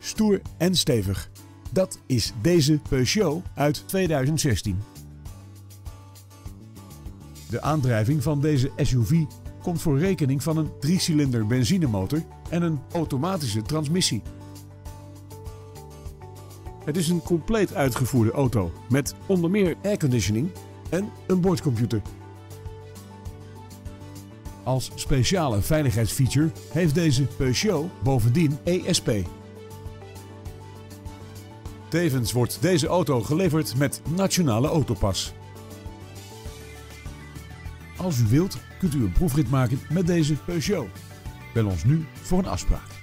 stoer en stevig. Dat is deze Peugeot uit 2016. De aandrijving van deze SUV komt voor rekening van een 3-cilinder benzinemotor en een automatische transmissie. Het is een compleet uitgevoerde auto met onder meer airconditioning en een boordcomputer. Als speciale veiligheidsfeature heeft deze Peugeot bovendien ESP. Tevens wordt deze auto geleverd met Nationale Autopas. Als u wilt, kunt u een proefrit maken met deze Peugeot. Bel ons nu voor een afspraak.